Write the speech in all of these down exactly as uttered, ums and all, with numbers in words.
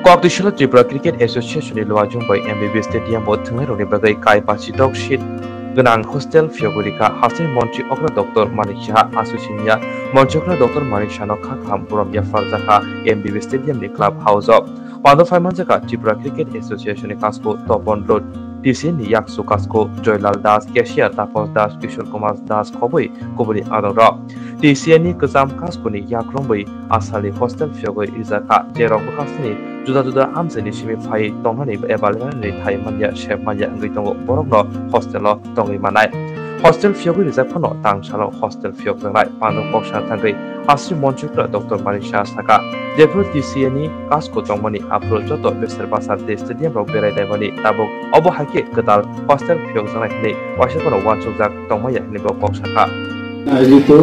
Kogdishila Tripura Cricket Association ni luajung bai M B B Stadium bo thungai roni bagai kai pachitok shit Genang hostel Fiogurika Hasil Montri Okra Doctor Manik Shah Asusinya Monchokra Doctor Manik Shano Kham Puram Yafarzaka M B B Stadium ni club house of Pando Faimanjaka Tripura Cricket Association ni Kasko Topon Road T C ni Yak Sukasko Joylal Das Cashier Tapos Das Kishore Kumar Das Khoboi Kobori Adora T C ni Kazam Kasko ni Yak Rombai Asali hostel Fiogoi Izaka Jerok Kasni Juda-juda amseni simi fai tongmani ebalani thai manya chef manya ngui tongo borokno hostelo tongi manai hostel fiogui rizak phano tangsalo hostel fiog jangai panu koksha thangai asri monchukra Doctor Manisha Saka Jefur T C ni kasko tongmani apro joto beser basar de stadium rok berai daimani tabuk obo hake ketal hostel fiog jangai ni washakono wanchukjak tongmaya ni bo koksha ka আয়োজিত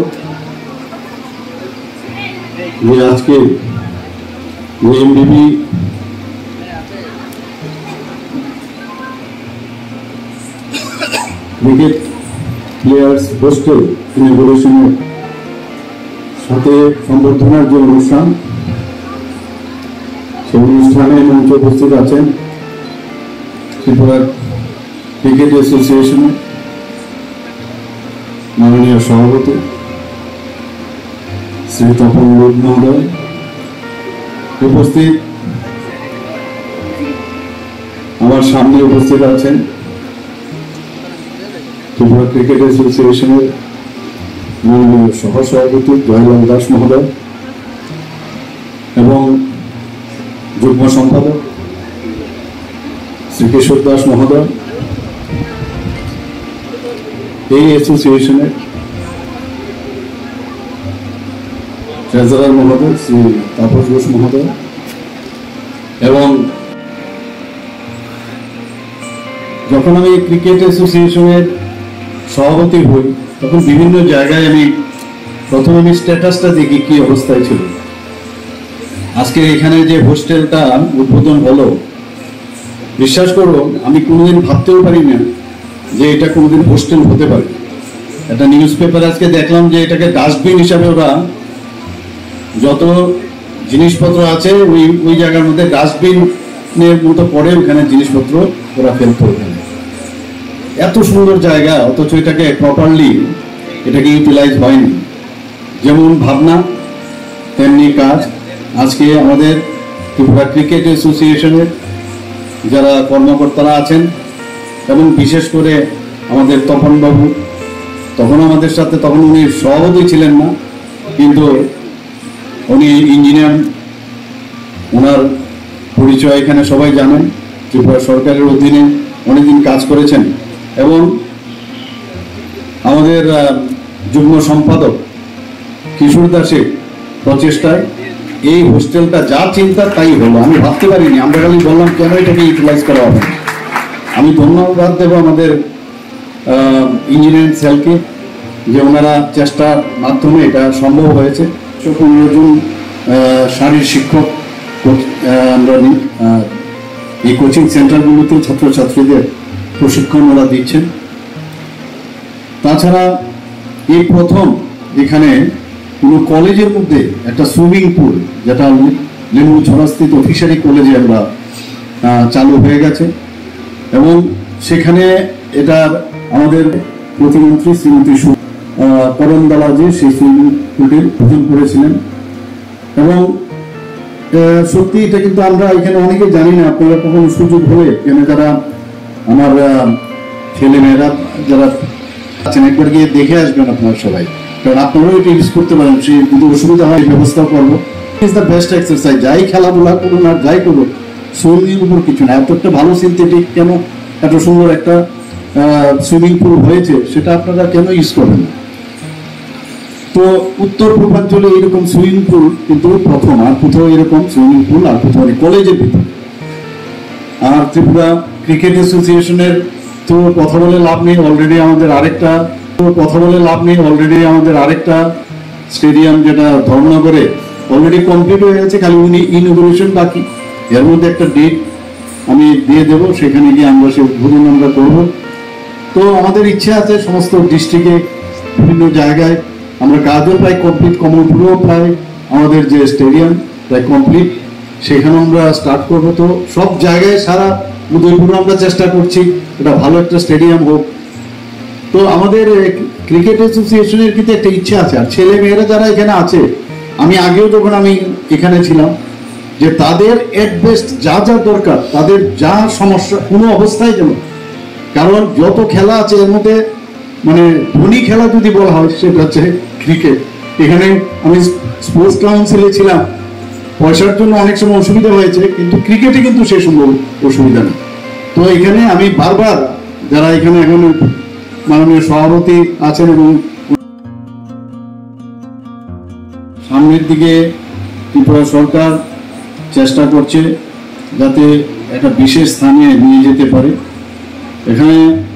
যে আজকে M B B cricket players hostel ইনগুরেশনের সাথে সম্বর্ধনার যে অনুষ্ঠান সেই অনুষ্ঠানে মঞ্চে উপস্থিত আছেন ত্রিপুরা ক্রিকেট অ্যাসোসিয়েশনের মাননীয় সভাপতি শ্রী তপন রোড মহোদয় উপস্থিত আমার সামনে উপস্থিত আছেন ত্রিপুরা ক্রিকেট অ্যাসোসিয়েশনের মাননীয় সহসভাপতি জয়লাল দাস মহোদয় এবং যুগ্ম সম্পাদক শ্রী কিশোর দাস মহোদয় এই অ্যাসোসিয়েশনের ট্রেজারার মহোদয় শ্রী তাপস ঘোষ মহোদয় এবং যখন আমি ক্রিকেট অ্যাসোসিয়েশনের সভাপতি হই তখন বিভিন্ন জায়গায় আমি প্রথম আমি স্ট্যাটাসটা দেখি কি অবস্থায় ছিল আজকে এখানে যে হোস্টেলটা উদ্বোধন হলো বিশ্বাস করুন আমি কোনোদিন ভাবতেও পারি না যে এটা কোনোদিন হোস্টেল হতে পারে একটা নিউজ পেপার আজকে দেখলাম যে এটাকে ডাস্টবিন হিসাবে ওরা যত জিনিসপত্র আছে ওই ওই জায়গার মধ্যে ডাস্টবিনের মতো পড়ে ওখানে জিনিসপত্র ওরা ফেলতে ওখানে এত সুন্দর জায়গা অথচ এটাকে প্রপারলি এটাকে ইউটিলাইজ হয়নি যেমন ভাবনা তেমনি কাজ আজকে আমাদের ত্রিপুরা ক্রিকেট অ্যাসোসিয়েশনের যারা কর্মকর্তারা আছেন এবং বিশেষ করে আমাদের তপনবাবু তখন আমাদের সাথে তখন উনি সভাপতি ছিলেন না কিন্তু উনি ইঞ্জিনিয়ার ওনার পরিচয় এখানে সবাই জানেন ত্রিপুরা সরকারের অধীনে অনেকদিন কাজ করেছেন এবং আমাদের যুগ্ম সম্পাদক কিশোর দাসের প্রচেষ্টায় এই হোস্টেলটা যা চিন্তা তাই হলো আমি ভাবতে পারিনি আমরা খালি বললাম কেন এটাকে ইউটিলাইজ করা হবে আমি ধন্যবাদ দেব আমাদের ইঞ্জিনিয়ারিং সেলকে যে ওনারা চেষ্টার মাধ্যমে এটা সম্ভব হয়েছে পনেরো জন শারীর শিক্ষক আমরা এই কোচিং সেন্টারগুলোতে ছাত্রছাত্রীদের প্রশিক্ষণ ওরা দিচ্ছেন তাছাড়া এই প্রথম এখানে কোনো কলেজের মধ্যে একটা সুইমিং পুল যেটা লেম্বুছড়াস্থিত ফিশারি কলেজে আমরা চালু হয়ে গেছে এবং সেখানে এটা আমাদের প্রতিমন্ত্রী শ্রীমতী করমদালাজি সেই সুইমিং পুলটির উদ্বোধন করেছিলেন এবং সত্যি এটা কিন্তু আমরা এখানে অনেকে জানি না আপনারা কখনো সুযোগ হলে এখানে যারা আমার ছেলেমেয়েরা যারা আছেন একবার গিয়ে দেখে আসবেন আপনারা সবাই কারণ আপনারাও এটা ইউজ করতে পারেন সেই যদি অসুবিধা হয় ব্যবস্থা করবো ইজ দ্য বেস্ট এক্সারসাইজ যাই খেলাধুলা করুন আর যাই করুন সুইমিংয়ের উপর কিছু না এত একটা ভালো সিনথেটিক কেন এত সুন্দর একটা সুইমিং পুল হয়েছে সেটা আপনারা কেন ইউজ করবেন না তো উত্তর পূর্বাঞ্চলে এরকম সুইমিং পুল কিন্তু প্রথম আর কোথাও এরকম সুইমিং পুল আর কোথাও কলেজের ভিতরে আর ত্রিপুরা ক্রিকেট অ্যাসোসিয়েশনের তো কথা বলে লাভ নেই অলরেডি আমাদের আরেকটা তো কথা বলে লাভ নেই অলরেডি আমাদের আরেকটা স্টেডিয়াম যেটা ধর্মনগরে অলরেডি কমপ্লিট হয়ে গেছে খালি উনি ইনগুরেশন বাকি এর মধ্যে একটা ডেট আমি দিয়ে দেবো সেখানে গিয়ে আমরা সে উদ্বোধন আমরা করবো তো আমাদের ইচ্ছা আছে সমস্ত ডিস্ট্রিক্টে বিভিন্ন জায়গায় আমরা কাজও প্রায় কমপ্লিট কমলপুরেও প্রায় আমাদের যে স্টেডিয়াম প্রায় কমপ্লিট সেখানে আমরা স্টার্ট করবো। তো সব জায়গায় সারা উদয়পুরে আমরা চেষ্টা করছি এটা ভালো একটা স্টেডিয়াম হোক। তো আমাদের ক্রিকেট অ্যাসোসিয়েশনের কিন্তু একটা ইচ্ছা আছে, আর ছেলে মেয়েরা যারা এখানে আছে, আমি আগেও যখন আমি এখানে ছিলাম, যে তাদের এট বেস্ট যা যা দরকার, তাদের যা সমস্যা কোনো অবস্থায় যেন, কারণ যত খেলা আছে এর মধ্যে মানে ধনী খেলা যদি বলা হয় সেটা হচ্ছে ক্রিকেট। এখানে আমি স্পোর্টস কাউন্সিলে ছিলাম, পয়সার জন্য অনেক সময় অসুবিধা হয়েছে, কিন্তু ক্রিকেটে কিন্তু সে সম্ভব অসুবিধা নেই। তো এখানে আমি বারবার যারা এখানে এখন মাননীয় সভাপতি আছেন এবং সামনের দিকে ত্রিপুরা সরকার চেষ্টা করছে যাতে একটা বিশেষ স্থানে নিয়ে যেতে পারে। এখানে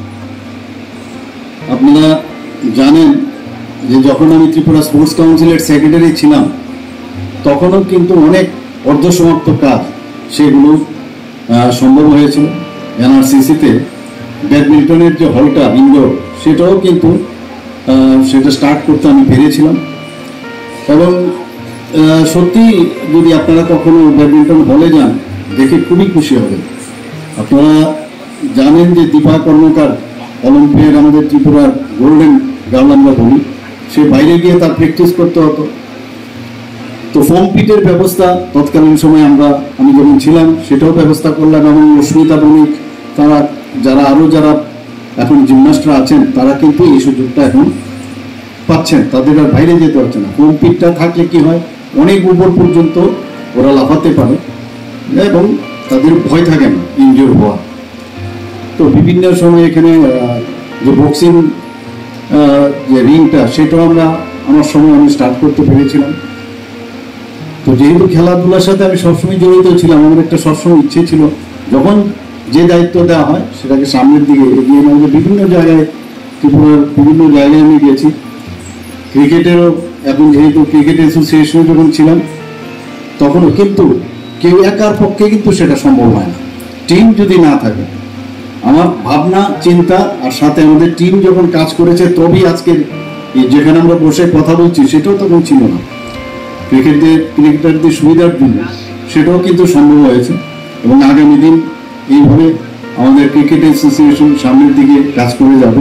আপনারা জানেন যে যখন আমি ত্রিপুরা স্পোর্টস কাউন্সিলের সেক্রেটারি ছিলাম, তখনও কিন্তু অনেক অর্ধসমাপ্ত কাজ সেগুলো সম্ভব হয়েছিল। এনআরসিসিতে ব্যাডমিন্টনের যে হলটা ইনডোর, সেটাও কিন্তু সেটা স্টার্ট করতে আমি পেরেছিলাম। এবং সত্যি যদি আপনারা কখনো ব্যাডমিন্টন হলে যান, দেখে খুবই খুশি হবেন। আপনারা জানেন যে দীপা কর্মকার অলিম্পিয়াড আমাদের ত্রিপুরার গোল্ডেন গার্ল আমরা বলি, সে বাইরে গিয়ে তার প্র্যাকটিস করতে হতো। তো ফর্ম পিটের ব্যবস্থা তৎকালীন সময় আমরা আমি যখন ছিলাম সেটাও ব্যবস্থা করলাম, এবং অস্মিতা বণিক তারা যারা আরও যারা এখন জিমনাস্টরা আছেন তারা কিন্তু এই সুযোগটা এখন পাচ্ছেন, তাদের আর বাইরে যেতে হচ্ছে না। ফর্ম পিটটা থাকলে কি হয়, অনেক উপর পর্যন্ত ওরা লাফাতে পারে এবং তাদের ভয় থাকে না ইনজুর হওয়া। তো বিভিন্ন সময় এখানে যে বক্সিং যে রিংটা, সেটাও আমরা আমার সময় আমি স্টার্ট করতে পেরেছিলাম। তো যেহেতু খেলাধুলার সাথে আমি সবসময় জড়িত ছিলাম, আমার একটা সবসময় ইচ্ছে ছিল যখন যে দায়িত্ব দেওয়া হয় সেটাকে সামনের দিকে এগিয়ে নিয়ে বিভিন্ন জায়গায়, ত্রিপুরার বিভিন্ন জায়গায় আমি গেছি। ক্রিকেটেরও এখন যেহেতু ক্রিকেট অ্যাসোসিয়েশনে যখন ছিলাম তখনও কিন্তু কেউ একার পক্ষে কিন্তু সেটা সম্ভব হয় না, টিম যদি না থাকে। আমার ভাবনা চিন্তা আর সাথে আমাদের টিম যখন কাজ করেছে তবেই আজকের যেখানে আমরা বসে কথা বলছি সেটাও তখন ছিল না। ক্রিকেটের ক্রিকেটারদের সুবিধার জন্য সেটাও কিন্তু সম্ভব হয়েছে, এবং আগামী দিন এইভাবে আমাদের ক্রিকেট অ্যাসোসিয়েশন সামনের দিকে কাজ করে যাবে।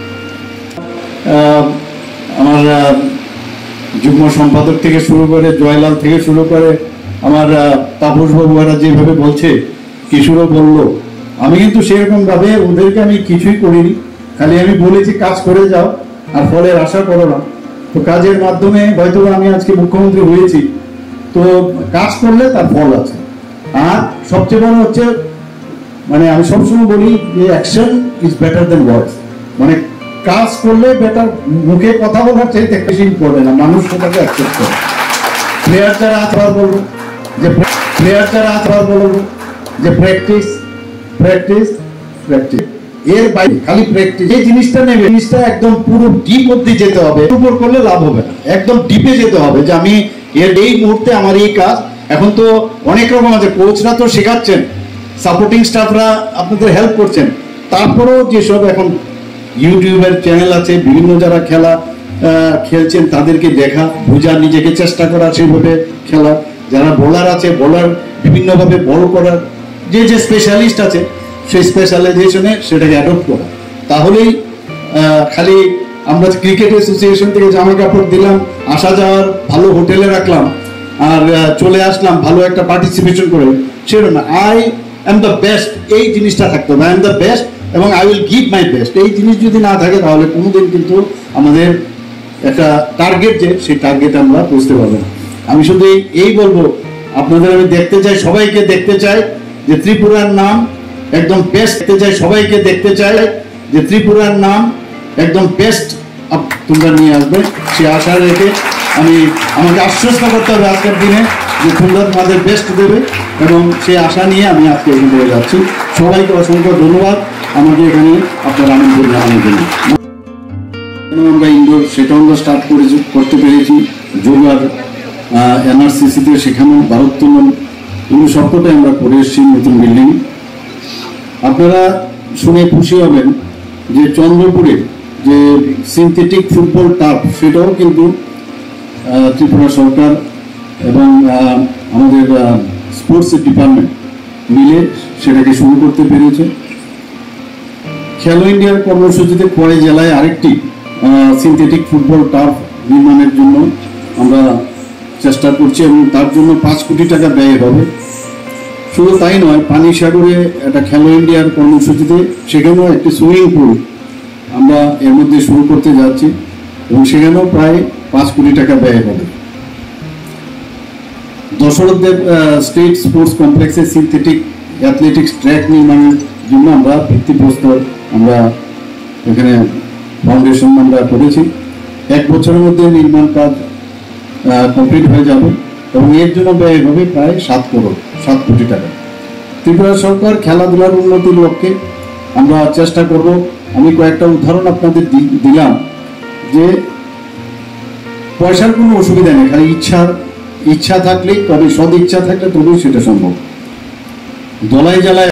আমার যুগ্ম সম্পাদক থেকে শুরু করে জয়লাল থেকে শুরু করে আমার তাপসবাবু এরা যেভাবে বলছে, কিশোরও বললো, আমি কিন্তু সেরকম ভাবে ওদেরকে আমি কিছুই করিনি, খালি আমি বলেছি কাজ করে যাও আর ফলের আশা করো না। তো কাজের মাধ্যমে হয়তো আমি আজকে মুখ্যমন্ত্রী হয়েছি, তো কাজ করলে তার ফল আছে। আর সবচেয়ে বড় হচ্ছে মানে আমি সবসময় বলি যে action is better than words, মানে কাজ করলে বেটার, মুখে কথা বলার চাইতে বেশি করে না, মানুষ সেটাকে অ্যাকসেপ্ট করে। প্লেয়ার যারা আবার বলবো যে প্লেয়ার যারা আবার বলবো যে প্র্যাকটিস প্র্যাকটিস প্র্যাকটিস, এর বাইরে খালি প্র্যাকটিস এই জিনিসটা নেবে, জিনিসটা একদম পুরো ডিপ অব্দি যেতে হবে, উপর করলে লাভ হবে না, একদম ডিপে যেতে হবে যে আমি এর এই মুহূর্তে আমার এই কাজ। এখন তো অনেক রকম আছে, কোচরা তো শেখাচ্ছেন, সাপোর্টিং স্টাফরা আপনাদের হেল্প করছেন, তারপরেও যেসব এখন ইউটিউবের চ্যানেল আছে, বিভিন্ন যারা খেলা খেলছেন তাদেরকে দেখা, বোঝা, নিজেকে চেষ্টা করা সেভাবে খেলা, যারা বোলার আছে বোলার বিভিন্নভাবে বড় করার, যে যে স্পেশালিস্ট আছে সেই স্পেশালাইজেশনে সেটাকে অ্যাডপ্ট করা। তাহলেই খালি আমরা ক্রিকেট অ্যাসোসিয়েশন থেকে জামা কাপড় দিলাম, আসা যাওয়ার ভালো হোটেলে রাখলাম আর চলে আসলাম ভালো একটা পার্টিসিপেশন করে, সেটা না। আই এম দ্য বেস্ট, এই জিনিসটা থাকতে হবে, আই এম দ্য বেস্ট এবং I will give my best. এই জিনিস যদি না থাকে তাহলে কোনোদিন কিন্তু আমাদের একটা টার্গেট যে সেই টার্গেট আমরা বুঝতে পারবো না। আমি শুধু এই বলবো, আপনাদের আমি দেখতে চাই, সবাইকে দেখতে চাই যে ত্রিপুরার নাম একদম বেস্ট, দেখতে চাই সবাইকে দেখতে চাই যে ত্রিপুরার নাম একদম বেস্ট তোমরা নিয়ে আসবে, সে আশা রেখে আমি আমাকে আশ্বস্ত করতে হবে আজকের দিনে যে তোমরা তোমাদের বেস্ট দেবে, এবং সেই আশা নিয়ে আমি আজকে এখানে হয়ে যাচ্ছি। সবাইকে অসংখ্য ধন্যবাদ আমাকে এখানে আপনার আনন্দ জানানোর জন্য। আমরা ইনডোর সেটাও আমরা স্টার্ট করেছি, করতে পেরেছি, যোগার এনআরসিসিতে সেখানেও ভারোত্তোলন, এগুলো সবকটাই আমরা করে এসেছি নতুন বিল্ডিং। আপনারা শুনে খুশি হবেন যে চন্দ্রপুরে যে সিনথেটিক ফুটবল টার্ফ, সেটাও কিন্তু ত্রিপুরা সরকার এবং আমাদের স্পোর্টস ডিপার্টমেন্ট মিলে সেটাকে শুরু করতে পেরেছে। খেলো ইন্ডিয়ার কর্মসূচিতে খোয়াই জেলায় আরেকটি সিনথেটিক ফুটবল টার্ফ নির্মাণের জন্য আমরা চেষ্টা করছি এবং তার জন্য পাঁচ কোটি টাকা ব্যয় হবে। শুধু তাই নয়, পানিসাগরে একটা খেলো ইন্ডিয়ার কর্মসূচিতে সেখানেও একটি সুইমিং পুল আমরা এর মধ্যে শুরু করতে যাচ্ছি এবং সেখানেও প্রায় পাঁচ কোটি টাকা ব্যয় হবে। দশরথ দেব স্টেট স্পোর্টস কমপ্লেক্সে সিনথেটিক অ্যাথলেটিক্স ট্র্যাক নির্মাণের জন্য আমরা ভিত্তিপ্রস্তর আমরা এখানে ফাউন্ডেশন আমরা করেছি। এক বছরের মধ্যে নির্মাণ কাজ কমপ্লিট হয়ে যাবে এবং এর জন্য ব্যয় হবে প্রায় সাত করোড় সাত কোটি টাকা। ত্রিপুরা সরকার খেলাধুলার উন্নতির লক্ষ্যে আমরা চেষ্টা করব। আমি কয়েকটা উদাহরণ আপনাদের দিলাম যে পয়সার কোনো অসুবিধা নেই, খালি ইচ্ছার ইচ্ছা থাকলে, তবে সদ ইচ্ছা থাকলে তবেই সেটা সম্ভব। দলাই জেলায়